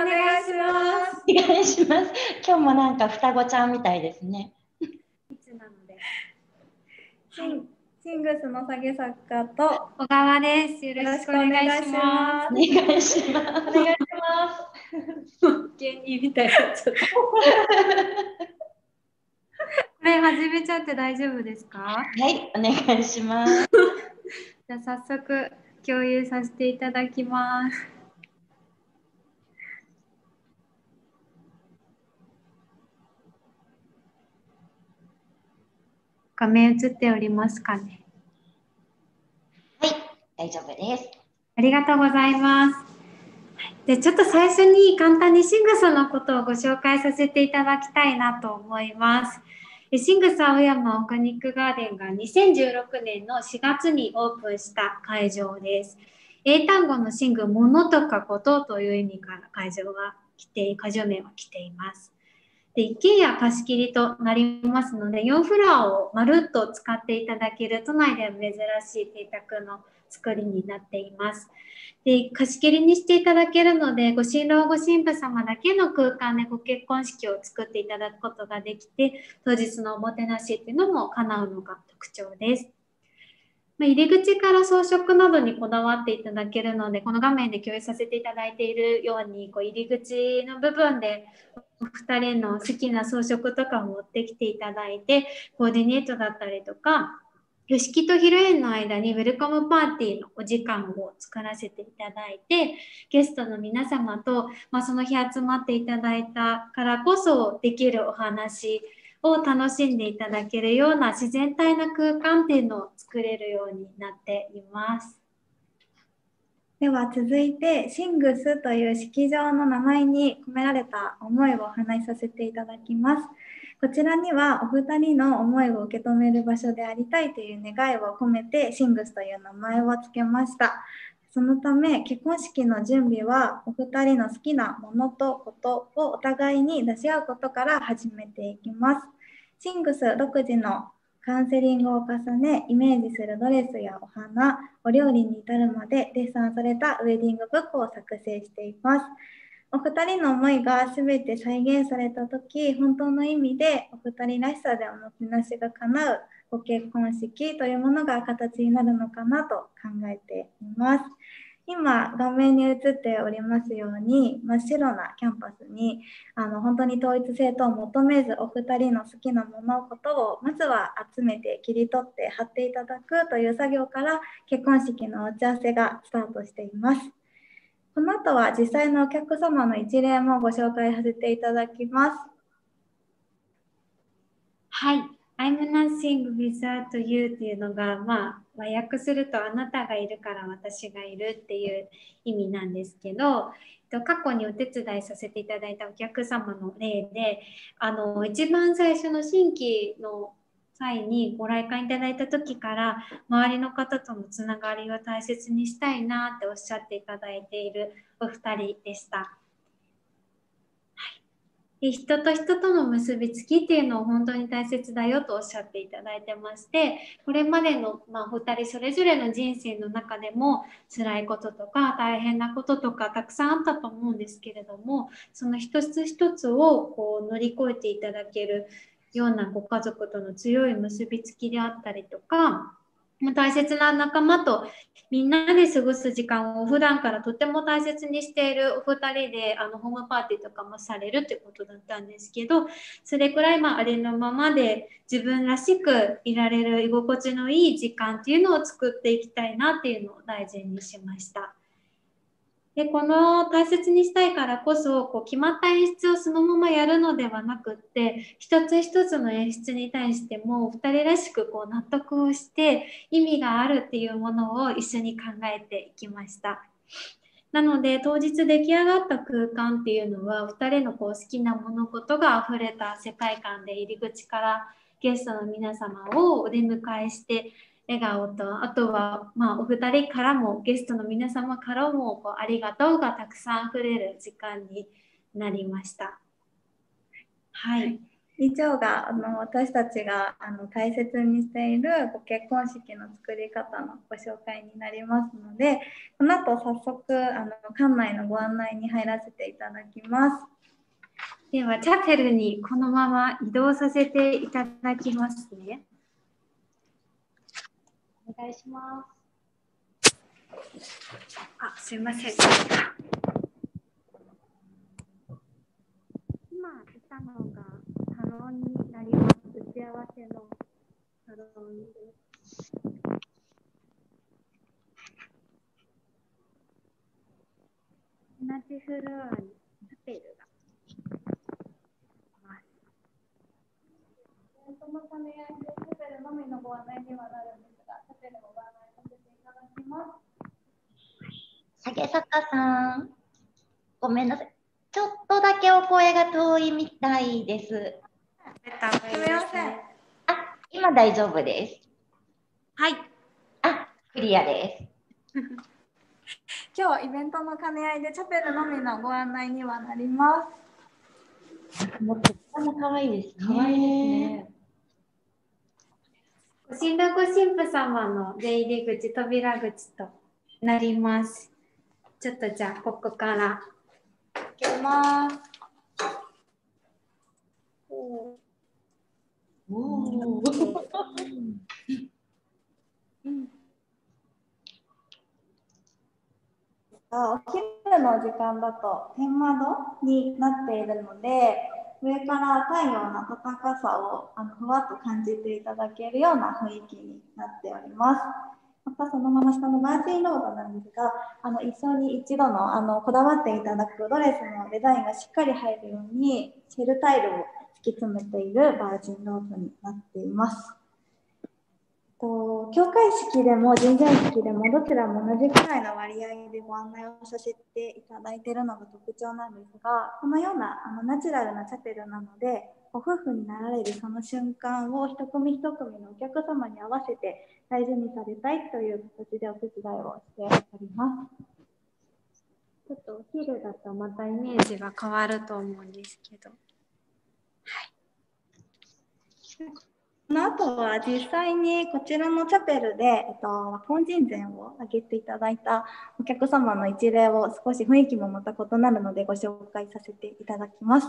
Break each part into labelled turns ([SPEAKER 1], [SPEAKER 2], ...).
[SPEAKER 1] 願いします。
[SPEAKER 2] お願いします。今日もなんか双子ちゃんみたいですね。
[SPEAKER 1] いつなので。シングスの下げ作家と
[SPEAKER 3] 小川です。よろしくお願いします。
[SPEAKER 2] お願いします。お願いします。
[SPEAKER 1] 芸人みたいになっちゃった。
[SPEAKER 3] これ始めちゃって大丈夫ですか？
[SPEAKER 2] はい、お願いします。
[SPEAKER 3] じゃあ早速共有させていただきます。画面映っておりますかね？
[SPEAKER 2] はい、大丈夫です。
[SPEAKER 3] ありがとうございます。で、ちょっと最初に簡単にシングスのことをご紹介させていただきたいなと思います。シングス青山オーガニックガーデンが2016年の4月にオープンした会場です。英単語のシング、ものとかことという意味から会場名は来ています。で、一軒家貸し切りとなりますので、4フロアをまるっと使っていただける都内では珍しい邸宅の作りになっています。で、貸し切りにしていただけるので、ご新郎ご新婦様だけの空間でご結婚式を作っていただくことができて、当日のおもてなしっていうのも叶うのが特徴です。入り口から装飾などにこだわっていただけるので、この画面で共有させていただいているように、入り口の部分でお二人の好きな装飾とかを持ってきていただいて、コーディネートだったりとか、式と披露宴の間にウェルカムパーティーのお時間を作らせていただいて、ゲストの皆様と、その日集まっていただいたからこそできるお話を楽しんでいただけるような自然体な空間っていうのを作れるようになっています。
[SPEAKER 1] では続いて、シングスという式場の名前に込められた思いをお話しさせていただきます。こちらにはお二人の思いを受け止める場所でありたいという願いを込めてシングスという名前を付けました。そのため結婚式の準備はお二人の好きなものとことをお互いに出し合うことから始めていきます。シングス独自のカウンセリングを重ね、イメージするドレスやお花、お料理に至るまでデッサンされたウェディングブックを作成しています。お二人の思いがすべて再現されたとき、本当の意味でお二人らしさでおもてなしが叶うご結婚式というものが形になるのかなと考えています。今画面に映っておりますように、真っ白なキャンパスに本当に統一性とを求めず、お二人の好きなものことをまずは集めて切り取って貼っていただくという作業から結婚式の打ち合わせがスタートしています。この後は実際のお客様の一例もご紹介させていただきます。
[SPEAKER 3] はい。I'm nothing without you っていうのが、和訳するとあなたがいるから私がいるっていう意味なんですけど、過去にお手伝いさせていただいたお客様の例で、一番最初の新規の際にご来館いただいた時から周りの方とのつながりを大切にしたいなっておっしゃっていただいているお二人でした。人と人との結びつきっていうのを本当に大切だよとおっしゃっていただいてまして、これまでの、お二人それぞれの人生の中でも辛いこととか大変なこととかたくさんあったと思うんですけれども、その一つ一つを乗り越えていただけるようなご家族との強い結びつきであったりとか、大切な仲間とみんなで過ごす時間を普段からとても大切にしているお二人でホームパーティーとかもされるってことだったんですけど、それくらいありのままで自分らしくいられる居心地のいい時間っていうのを作っていきたいなっていうのを大事にしました。で、この大切にしたいからこそ決まった演出をそのままやるのではなくって、一つ一つの演出に対しても2人らしく納得をして意味があるっていうものを一緒に考えていきました。なので当日出来上がった空間っていうのは2人の好きな物事があふれた世界観で、入り口からゲストの皆様をお出迎えして笑顔と、あとはお二人からもゲストの皆様からもありがとうがたくさん溢れる時間になりました。はい。
[SPEAKER 1] 以上が私たちが大切にしているご結婚式の作り方のご紹介になりますので、この後早速館内のご案内に入らせていただきます。
[SPEAKER 3] ではチャペルにこのまま移動させていただきますね。
[SPEAKER 2] お願いします。
[SPEAKER 3] あ、すいません。今いたのがサロンになります。打ち合わせのサロンです。同じフロアにチャペルが
[SPEAKER 1] その兼ね合いでチャペルのみのご案内にはなるんですが、チャペルもご案内させていただきます。
[SPEAKER 2] 下げ坂さん、ごめんなさい。ちょっとだけお声が遠いみたいです。
[SPEAKER 1] すみません。
[SPEAKER 2] あ、今大丈夫です。
[SPEAKER 3] はい。
[SPEAKER 2] あ、クリアです。
[SPEAKER 1] 今日イベントの兼ね合いでチャペルのみのご案内にはなります。
[SPEAKER 2] もうとっても可愛いですね。可愛いですね。
[SPEAKER 3] ご新郎ご新婦様の出入り口、扉口となります。ちょっとじゃあここから
[SPEAKER 1] 開けます。
[SPEAKER 2] お
[SPEAKER 1] お昼の時間だと天窓になっているので、上から太陽の暖かさをふわっと感じていただけるような雰囲気になっております。またそのまま下のバージンロードなんですが、一緒に一度のこだわっていただくドレスのデザインがしっかり入るようにシェルタイルを突き詰めているバージンロードになっています。教会式でも人前式でもどちらも同じくらいの割合でご案内をさせていただいているのが特徴なんですが、このようなナチュラルなチャペルなので、ご夫婦になられるその瞬間を一組一組のお客様に合わせて大事にされたいという形でお手伝いをしております。
[SPEAKER 3] ちょっとお昼だとまたイメージが変わると思うんですけど。
[SPEAKER 1] この後は実際にこちらのチャペルで、本人前を挙げていただいたお客様の一例を少し雰囲気もまた異なるのでご紹介させていただきます。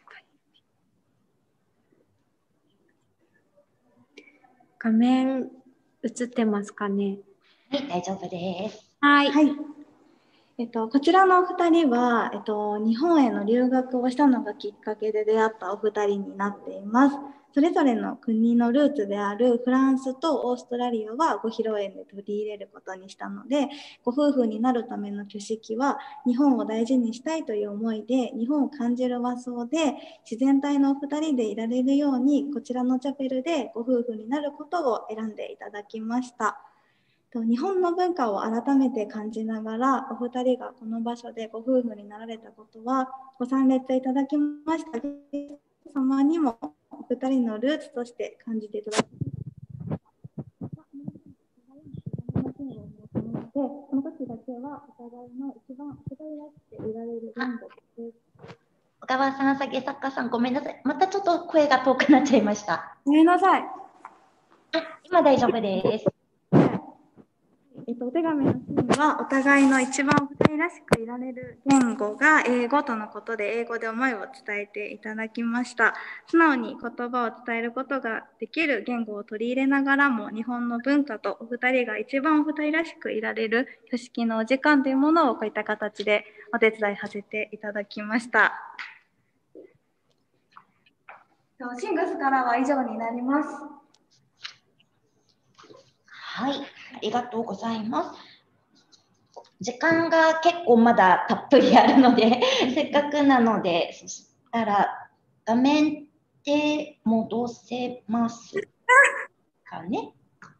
[SPEAKER 3] 画面映ってますかね。
[SPEAKER 2] はい、大丈夫です。
[SPEAKER 3] はい。
[SPEAKER 1] こちらのお二人は、日本への留学をしたのがきっかけで出会ったお二人になっています。それぞれの国のルーツであるフランスとオーストラリアはご披露宴で取り入れることにしたので、ご夫婦になるための挙式は日本を大事にしたいという思いで、日本を感じる和装で自然体のお二人でいられるように、こちらのチャペルでご夫婦になることを選んでいただきました。日本の文化を改めて感じながら、お二人がこの場所でご夫婦になられたことは、ご参列いただきましたゲスト様にもお二人のルーツとして感じていただきました。この時だけはお互いの一番お互いらしくいられる言語です。
[SPEAKER 2] 小川さん、下げ坂さん、ごめんなさい。またちょっと声が遠くなっちゃいました。
[SPEAKER 1] ごめんなさい。
[SPEAKER 2] あ、今大丈夫です。
[SPEAKER 1] お手紙のシーンはお互いの一番お二人らしくいられる言語が英語とのことで、英語で思いを伝えていただきました。素直に言葉を伝えることができる言語を取り入れながらも、日本の文化とお二人が一番お二人らしくいられる挙式のお時間というものをこういった形でお手伝いさせていただきました。シングスからは以上になります。
[SPEAKER 2] はい、ありがとうございます。時間が結構まだたっぷりあるのでせっかくなので、そしたら画面で戻せますかね。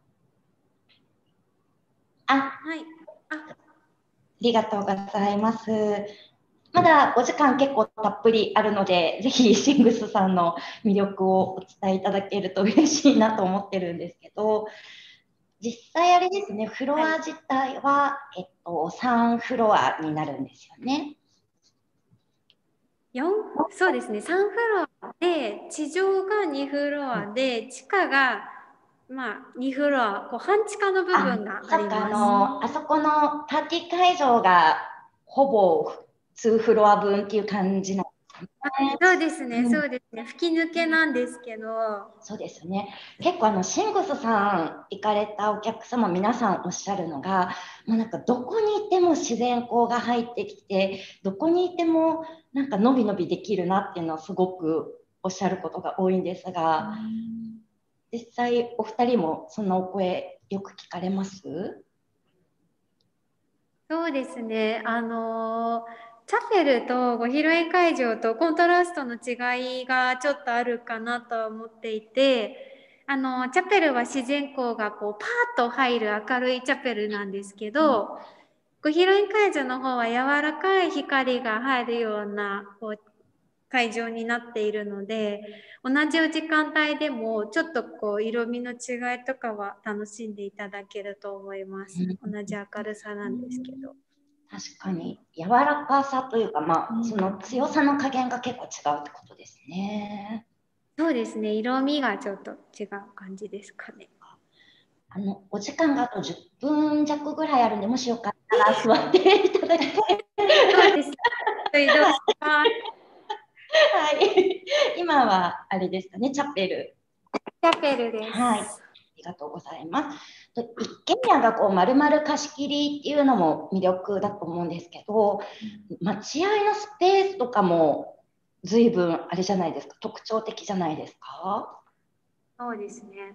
[SPEAKER 2] はい。ありがとうございます。まだお時間結構たっぷりあるので、ぜひシングスさんの魅力をお伝えいただけると嬉しいなと思ってるんですけど、実際あれですね、フロア自体は、3フロアになるんですよね。
[SPEAKER 3] そうですね、3フロアで地上が2フロアで、地下が2フロア、半地下の部分があります。
[SPEAKER 2] あそこのパーティー会場がほぼ2フロア分っていう感じなんですね。
[SPEAKER 3] そうですね、そうですね。吹き抜けなんですけど。
[SPEAKER 2] そうですね。結構シングスさん行かれたお客様皆さんおっしゃるのが、もうなんかどこにいても自然光が入ってきて、どこにいてもなんかのびのびできるなっていうのはすごくおっしゃることが多いんですが、実際お二人もそんなお声よく聞かれます？
[SPEAKER 3] そうですね。チャペルとご披露宴会場とコントラストの違いがちょっとあるかなとは思っていて、チャペルは自然光がパーッと入る明るいチャペルなんですけど、ご披露宴会場の方は柔らかい光が入るような会場になっているので、同じお時間帯でもちょっと色味の違いとかは楽しんでいただけると思います。同じ明るさなんですけど。
[SPEAKER 2] 確かに柔らかさというか、その強さの加減が結構違うってことですね。
[SPEAKER 3] そうですね、色味がちょっと違う感じですかね。
[SPEAKER 2] お時間があと10分弱ぐらいあるんで、もしよかったら座っていただきたい。
[SPEAKER 3] そうです。移動します。
[SPEAKER 2] はい。今はあれですかね、チャペル。
[SPEAKER 3] チャペルです。
[SPEAKER 2] はい。ありがとうございます。一軒家が丸々貸し切りっていうのも魅力だと思うんですけど、待合のスペースとかも随分あれじゃないですか、特徴的じゃないですか？
[SPEAKER 3] そうですね。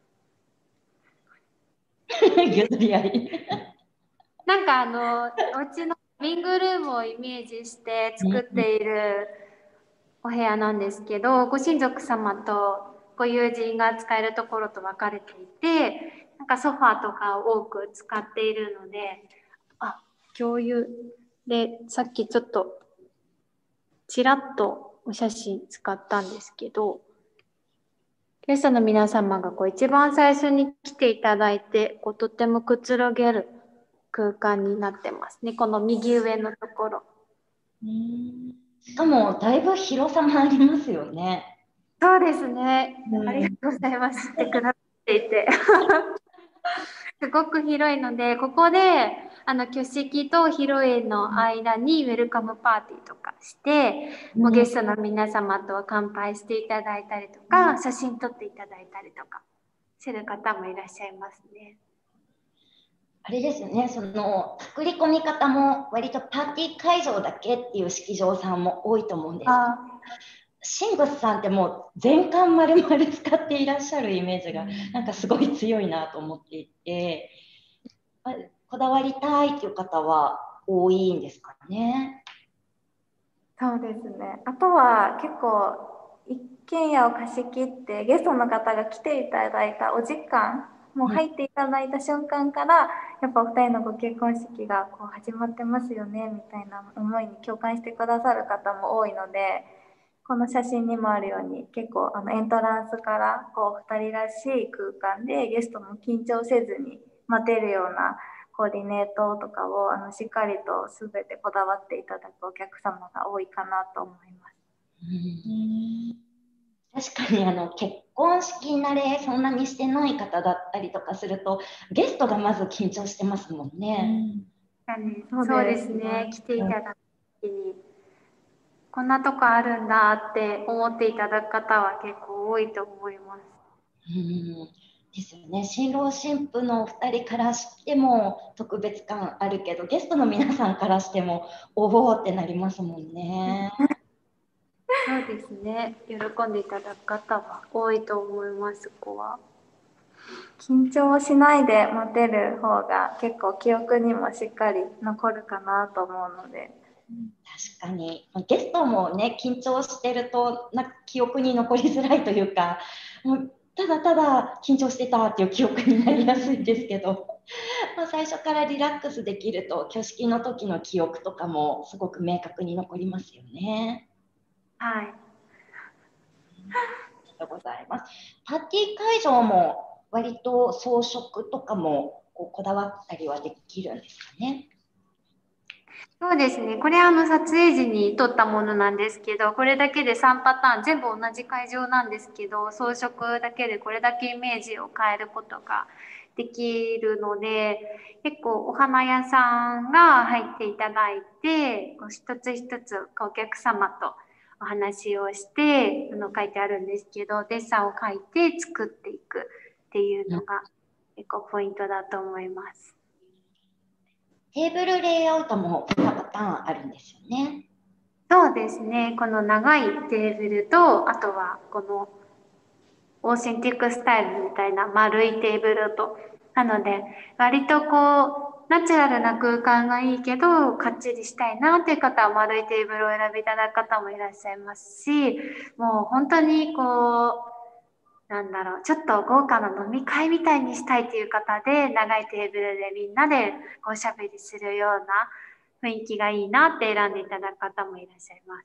[SPEAKER 2] 譲り合い。
[SPEAKER 3] なんかお家のリビングルームをイメージして作っているお部屋なんですけど、ご親族様とご友人が使えるところと分かれていて、なんかソファーとかを多く使っているので、共有でさっきちょっとちらっとお写真使ったんですけど、ゲストの皆様が一番最初に来ていただいてとってもくつろげる空間になってますね。この右上のところ。
[SPEAKER 2] しかもだいぶ広さもありますよね。
[SPEAKER 3] そうですね。ありがとうございます。知ってくださっていて。すごく広いので、ここで挙式と披露宴の間にウェルカムパーティーとかして、ゲストの皆様と乾杯していただいたりとか、写真撮っていただいたりとかする方もいらっしゃいますね。
[SPEAKER 2] あれですよね、その作り込み方も割とパーティー会場だけっていう式場さんも多いと思うんです。シングスさんってもう全館丸々使っていらっしゃるイメージがなんかすごい強いなと思っていて、こだわりたいっていう方は多いんですかね。
[SPEAKER 1] そうですね。あとは結構一軒家を貸し切ってゲストの方が来ていただいたお時間、もう入っていただいた瞬間から、やっぱお二人のご結婚式が始まってますよねみたいな思いに共感してくださる方も多いので、この写真にもあるように結構エントランスから2人らしい空間でゲストも緊張せずに待てるようなコーディネートとかをしっかりと全てこだわっていただくお客様が多いかなと思います。
[SPEAKER 2] 確かに結婚式慣れそんなにしてない方だったりとかするとゲストがまず緊張してますもんね。
[SPEAKER 3] そうですね。来ていただく時にこんなとこあるんだって思っていただく方は結構多いと思います。
[SPEAKER 2] ですよね。新郎新婦のお二人からしても特別感あるけど、ゲストの皆さんからしてもおおってなりますもんね。
[SPEAKER 3] そうですね。喜んでいただく方は多いと思います。ここは。
[SPEAKER 1] 緊張しないで待てる方が結構記憶にもしっかり残るかなと思うので。
[SPEAKER 2] 確かにゲストもね緊張してると記憶に残りづらいというか、もうただただ緊張してたっていう記憶になりやすいんですけど最初からリラックスできると挙式の時の記憶とかもすごく明確に残りますよね。
[SPEAKER 3] はい。
[SPEAKER 2] ありがとうございます。パーティー会場も割と装飾とかもこだわったりはできるんですかね。
[SPEAKER 3] そうですね。これ撮影時に撮ったものなんですけど、これだけで3パターン、全部同じ会場なんですけど、装飾だけでこれだけイメージを変えることができるので、結構お花屋さんが入っていただいて、こう一つ一つお客様とお話をして、書いてあるんですけど、デッサンを描いて作っていくっていうのが結構ポイントだと思います。
[SPEAKER 2] テーブルレイアウトも2パターンあるんですよね。
[SPEAKER 3] そうですね。この長いテーブルと、あとはこのオーセンティックスタイルみたいな丸いテーブルと。なので、割とこう、ナチュラルな空間がいいけど、かっちりしたいなっていう方は丸いテーブルを選びいただく方もいらっしゃいますし、もう本当にこう、なんだろう、ちょっと豪華な飲み会みたいにしたいという方で、長いテーブルでみんなでおしゃべりするような雰囲気がいいなって選んでいただく方もいらっしゃいます。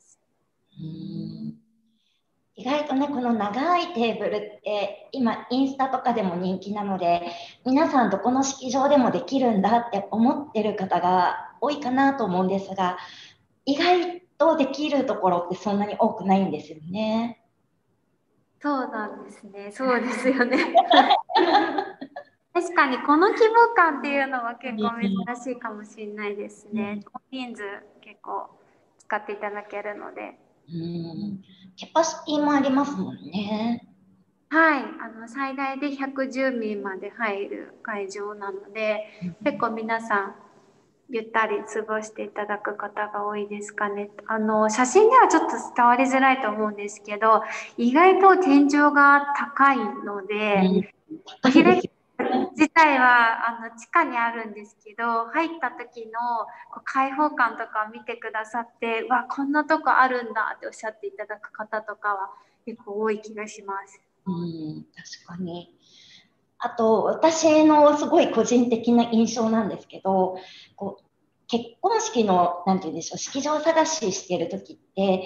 [SPEAKER 2] 意外とね、この長いテーブルって今インスタとかでも人気なので、皆さんどこの式場でもできるんだって思ってる方が多いかなと思うんですが、意外とできるところってそんなに多くないんですよね。
[SPEAKER 3] そうなんですね。そうですよね。確かにこの規模感っていうのは結構珍しいかもしれないですね。大人数結構使っていただけるので。
[SPEAKER 2] キャパシティもありますもんね。
[SPEAKER 3] はい、最大で110名まで入る会場なので、結構皆さんゆったり過ごしていただく方が多いですかね。写真ではちょっと伝わりづらいと思うんですけど、意外と天井が高いので、お開き自体は地下にあるんですけど、入った時のこう開放感とかを見てくださって、わ、こんなとこあるんだっておっしゃっていただく方とかは結構多い気がします。
[SPEAKER 2] 確かに。あと、私のすごい個人的な印象なんですけど、こう結婚式の、なんて言うんでしょう、式場探ししている時って、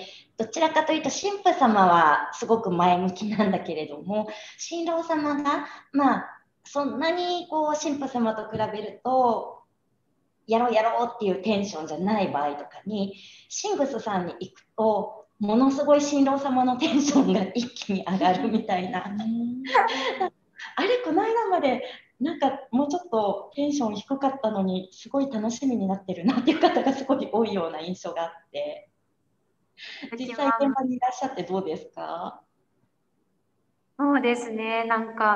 [SPEAKER 2] どちらかというと、新婦様はすごく前向きなんだけれども、新郎様が、そんなにこう、新婦様と比べると、やろうやろうっていうテンションじゃない場合とかに、シングスさんに行くと、ものすごい新郎様のテンションが一気に上がるみたいな。あれ、この間までなんかもうちょっとテンション低かったのに、すごい楽しみになってるなっていう方がすごい多いような印象があって、実際現場にいらっしゃってどうですか？
[SPEAKER 3] そうですね、なんか、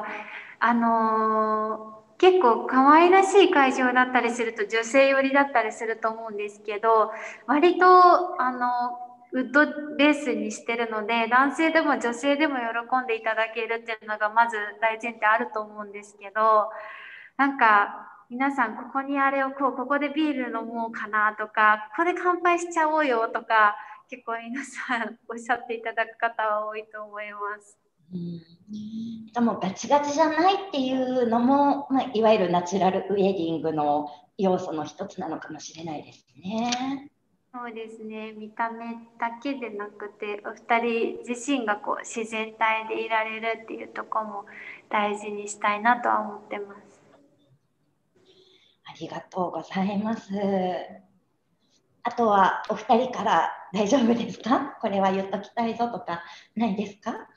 [SPEAKER 3] 結構可愛らしい会場だったりすると女性寄りだったりすると思うんですけど、割とウッドベースにしてるので、男性でも女性でも喜んでいただけるっていうのがまず大前提あると思うんですけど、なんか皆さんここにあれをここでビール飲もうかなとか、ここで乾杯しちゃおうよとか、結構皆さんおっしゃっていただく方は多いと思います。
[SPEAKER 2] でもガチガチじゃないっていうのも、いわゆるナチュラルウェディングの要素の一つなのかもしれないですね。
[SPEAKER 3] そうですね、見た目だけでなくて、お二人自身がこう自然体でいられるっていうところも大事にしたいなとは思ってます。
[SPEAKER 2] ありがとうございます。あとはお二人から大丈夫ですか？これは言っときたいぞとかないですか？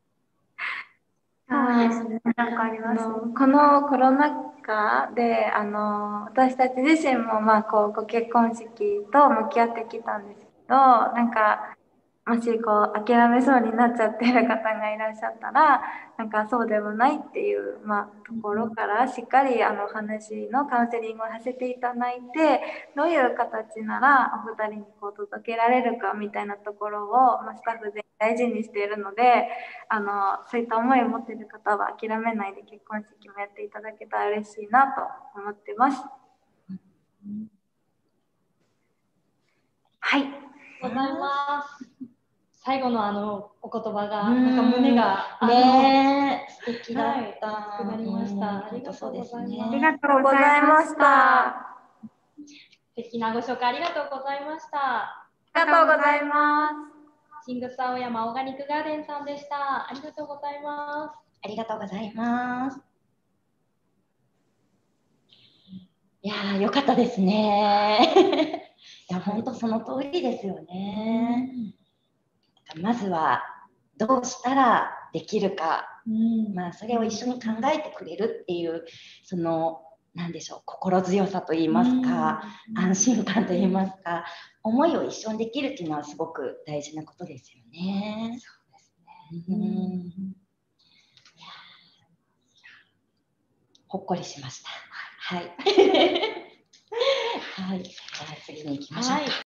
[SPEAKER 1] そうですね。なんかこのコロナ禍で私たち自身もご結婚式と向き合ってきたんですけど、なんかもし諦めそうになっちゃってる方がいらっしゃったら、なんかそうでもないっていう、ところからしっかり話のカウンセリングをさせていただいて、どういう形ならお二人に届けられるかみたいなところを、スタッフで大事にしているので、そういった思いを持っている方は諦めないで結婚式もやっていただけたら嬉しいなと思ってます。
[SPEAKER 3] はい。
[SPEAKER 4] ございます。最後のお言葉がなんか胸が
[SPEAKER 2] 素敵だった。
[SPEAKER 4] 熱くなりました。ありがとうございます。
[SPEAKER 3] ありがとうございました。
[SPEAKER 4] 素敵なご紹介ありがとうございました。
[SPEAKER 1] ありがとうございます。
[SPEAKER 4] シングス青山オーガニックガーデンさんでした。ありがとうございます。
[SPEAKER 2] ありがとうございます。いやー、よかったですね。 いや、本当その通りですよね。まずはどうしたらできるか、まあ、それを一緒に考えてくれるっていう、その、なんでしょう、心強さといいますか、安心感といいますか、思いを一緒にできるっていうのはすごく大事なことですよね。そうですね。ほっこりしました。はい。はい。じゃあ次に行きましょうか。